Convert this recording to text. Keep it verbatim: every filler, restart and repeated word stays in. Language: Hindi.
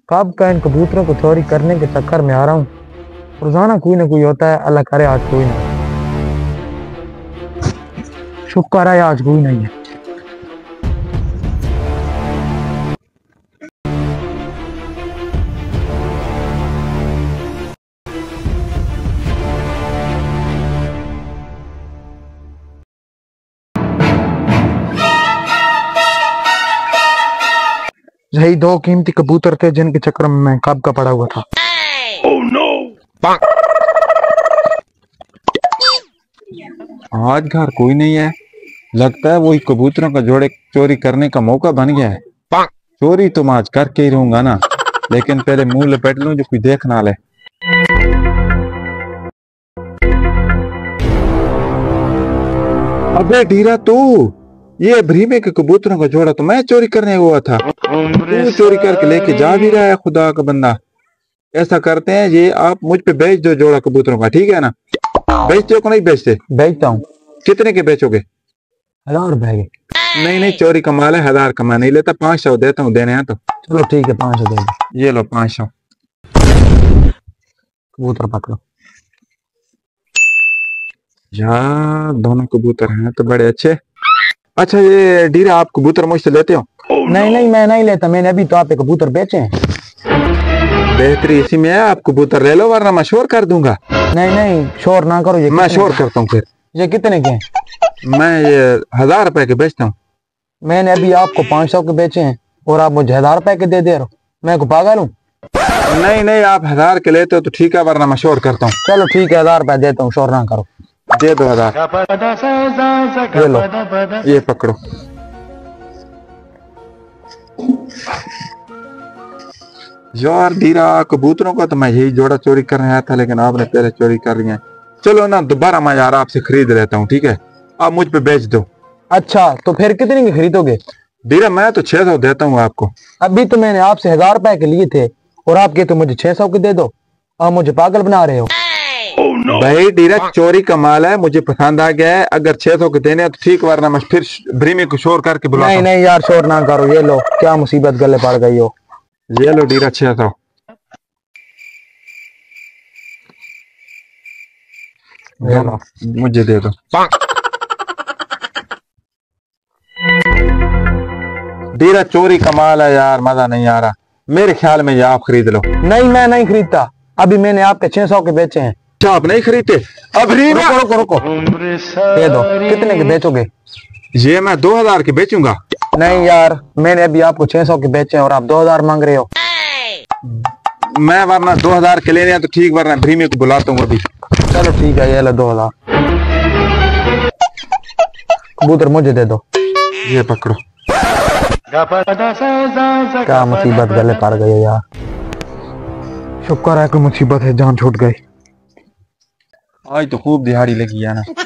कब का इन कबूतरों को चोरी करने के चक्कर में आ रहा हूँ। रोजाना कोई ना कोई होता है, अल्लाह करे आज कोई नहीं। शुक्र है आज कोई नहीं है। यही दो कीमती कबूतर थे जिनके चक्कर में मैं कब का पड़ा हुआ था। oh, no! आज घर कोई नहीं है, लगता है वही कबूतरों का जोड़े चोरी करने का मौका बन गया है। चोरी तो मैं आज करके ही रहूंगा ना, लेकिन पहले मुंह लपेट लूं जो कोई देख ना ले। अबे डीरा तू, ये भरीमे के कबूतरों का जोड़ा तो मैं चोरी करने हुआ था, तू चोरी करके लेके जा भी रहा है। खुदा का बंदा, ऐसा करते हैं ये आप मुझ पे बेच दो जोड़ा कबूतरों का, ठीक है ना? बेचते हो को नहीं बेचते? बेचता हूँ। कितने के बेचोगे? हजार रुपए के। नहीं नहीं, चोरी का माल है, हजार का मैं नहीं लेता, पाँच सौ देता हूँ, देने हैं तो चलो ठीक है, पाँच सौ दे दो। ये लो पाँच सौ। कबूतर पकड़ो। यार दोनों कबूतर हैं तो बड़े अच्छे। अच्छा ये डीरा, आप कबूतर मुझसे लेते हो? oh, नहीं no. नहीं मैं नहीं लेता, मैंने अभी तो आपके कबूतर बेचे हैं। बेहतरी इसी में है, आप कबूतर ले लो वरना मैं शोर कर दूंगा। नहीं नहीं शोर ना करो। ये मैं शोर करता हूँ। फिर ये कितने के हैं? मैं ये हजार रुपए के बेचता हूँ। मैंने अभी आपको पाँच सौ के बेचे हैं और आप मुझे हजार रुपए के दे दे रहे हो, मैं को पागल हूँ? नहीं नहीं, आप हजार के लेते हो तो ठीक है, वरना मैं शोर करता हूँ। चलो ठीक है, हजार रुपए देता हूँ, शोर ना करो। दे दो हजार। ये लो, ये पकड़ो। यार डीरा, कबूतरों का तो मैं यही जोड़ा चोरी करने आया था, लेकिन आपने पहले चोरी कर लिया है। चलो ना, दोबारा मैं यार आपसे खरीद लेता हूँ, ठीक है? आप मुझ पे बेच दो। अच्छा तो फिर कितने के खरीदोगे? डीरा मैं तो छह सौ देता हूँ आपको। अभी तो मैंने आपसे हजार रुपए के लिए थे और आप कहते तो मुझे छह सौ के दे दो। आप मुझे पागल बना रहे हो। oh, no. भाई डीरा, चोरी का माल है, मुझे पसंद आ गया है। अगर छह सौ के देने तो ठीक, वरना मैं फिर भरीमे को शोर करके बुलाता हूं। नहीं नहीं यार शोर ना करो। ये लो, क्या मुसीबत गले पड़ गई हो। ये लो डीरा छह सौ। मुझे दे दो। डीरा चोरी का माल है यार, मजा नहीं आ रहा। मेरे ख्याल में ये आप खरीद लो। नहीं मैं नहीं खरीदता, अभी मैंने आपके छह सौ के बेचे हैं। क्या आप नहीं खरीदते? अब रुको रुको रुको, दे दो। कितने के बेचोगे? ये मैं दो हजार के बेचूंगा। नहीं यार, मैंने अभी आपको छह सौ के बेचे हैं और आप दो हजार मांग रहे हो। मैं वरना दो हजार के लेने हैं तो ठीक, वरना भरीमे को बुलाता हूँ अभी। चलो ठीक है, ये लो दो हजार। कबूतर मुझे दे दो। ये पकड़ो। क्या मुसीबत गले पड़ गई है यार। शुक्र है कि मुसीबत है, जान छूट गई। आज तो खूब दिहाड़ी लगी है ना।